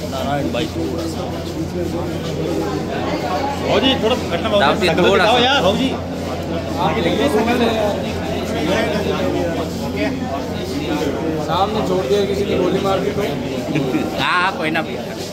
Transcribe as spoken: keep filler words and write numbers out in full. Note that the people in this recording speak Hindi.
नारायण भाई थोड़ा सा जी थोड़ा थोड़ा सा यार जी सामने छोड़ दिया किसी ने गोली मार दी तो हाँ कोई ना भैया